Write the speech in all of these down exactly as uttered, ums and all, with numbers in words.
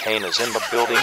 Kane is in the building.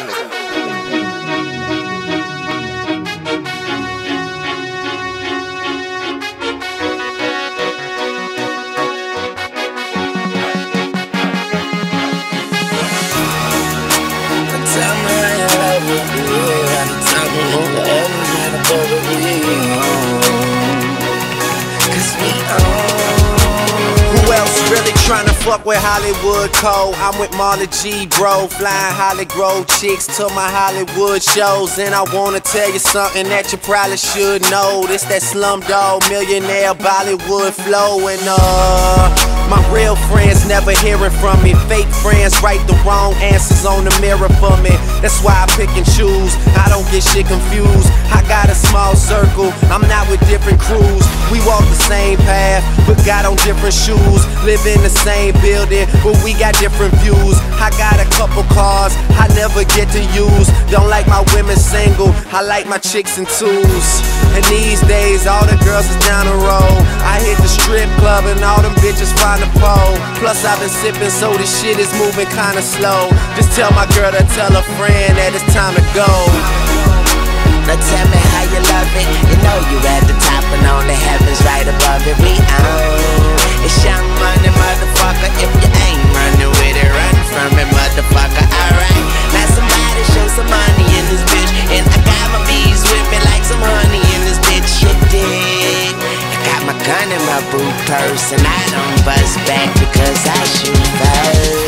Who else really tryna fuck with Hollywood Cole? I'm with Marla G, bro, flying Hollywood chicks to my Hollywood shows. And I wanna tell you something that you probably should know. This that Slumdog Millionaire Bollywood flow. And uh, my real friends never hearing from me. Fake friends write the wrong answers on the mirror for me. That's why I pick and choose, I don't get shit confused. I got a small circle, I'm not with different crews. We walk the same path, but got on different shoes. Live in the same building, but we got different views. I got a couple cars I never get to use. Don't like my women single, I like my chicks in twos. And these days all the girls is down the road. I hit the strip club and all them bitches find a pole. Plus I've been sipping, so this shit is moving kinda slow. Just tell my girl to tell a friend that it's time to go. Now tell me how you love it. You know you at the top and only heaven's right above it. We own it's Young Money, motherfucker. If you ain't running with it, run from it, motherfucker. Alright, now somebody show some money in this bitch. And I got my bees with me like some honey in this bitch. You dig? I got my gun in my boot purse and I don't bust back because I shoot first.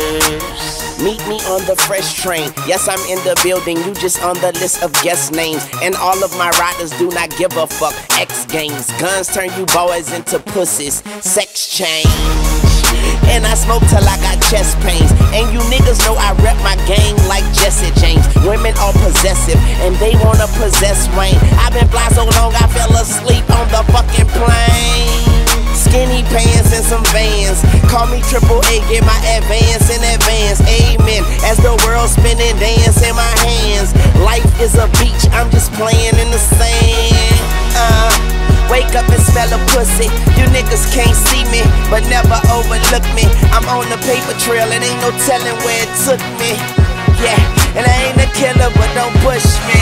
Meet me on the fresh train. Yes, I'm in the building, you just on the list of guest names. And all of my riders do not give a fuck. X Games, guns turn you boys into pussies. Sex change. And I smoke till I got chest pains. And you niggas know I rep my gang like Jesse James. Women are possessive and they wanna possess Wayne. I've been fly so long I fell asleep on the fucking plane. Skinny pants and some Vans. Call me Triple A, get my advance in advance. Amen. As the world spinning, dance in my hands. Life is a beach, I'm just playing in the sand. Uh, wake up and smell a pussy. You niggas can't see me, but never overlook me. I'm on the paper trail, and ain't no telling where it took me. Yeah, and I ain't a killer, but don't push me.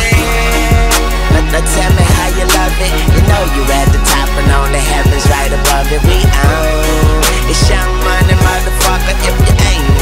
Now tell me how you love it. You know you at the top and only heaven's right above it. We own it's Young Money, motherfucker. If you ain't